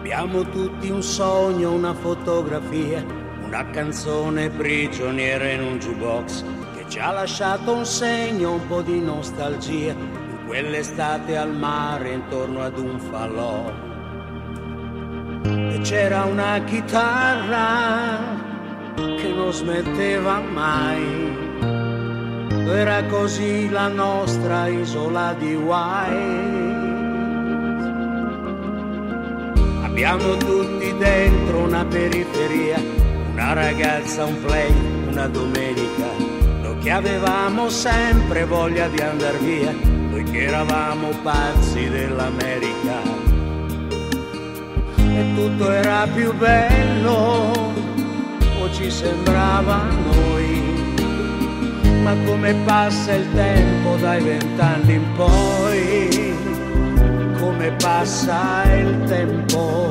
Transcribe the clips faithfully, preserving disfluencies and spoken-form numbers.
Abbiamo tutti un sogno, una fotografia, una canzone prigioniera in un jukebox che ci ha lasciato un segno, un po' di nostalgia in quell'estate al mare intorno ad un falò. E c'era una chitarra che non smetteva mai, era così la nostra isola di White. Abbiamo tutti dentro una periferia, una ragazza, un play, una domenica, noi che avevamo sempre voglia di andar via, noi che eravamo pazzi dell'America. E tutto era più bello, o ci sembrava a noi, ma come passa il tempo dai vent'anni in poi, come passa il tempo,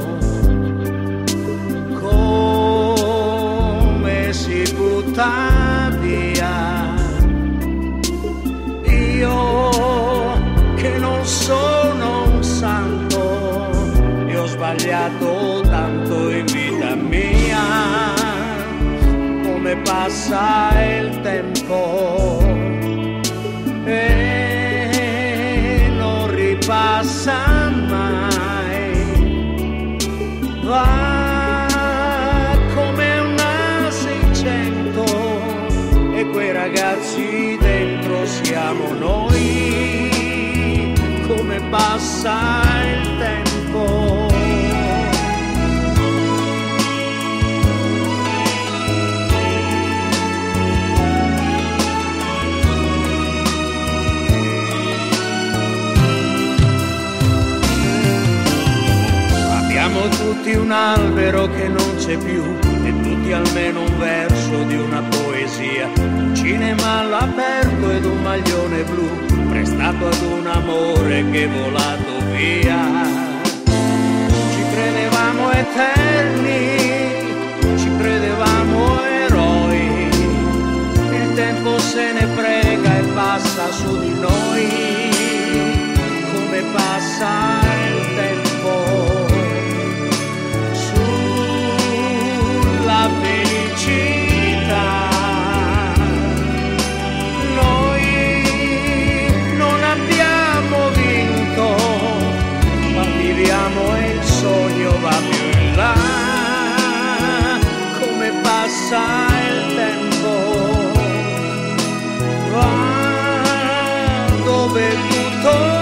come si butta via. Io che non sono un santo e ho sbagliato tanto in vita mia, come passa il tempo e non ripassa mai, va come una seicento e quei ragazzi dentro siamo noi, come passa il tempo. Siamo tutti un albero che non c'è più e tutti almeno un verso di una poesia, un cinema all'aperto ed un maglione blu prestato ad un amore che è volato via. Ci credevamo eterni, ci credevamo eroi, il tempo se ne frega e passa su di noi, come passa il tempo. La felicità, noi non abbiamo vinto, ma viviamo e il sogno va più in là, come passa il tempo, va dove tutto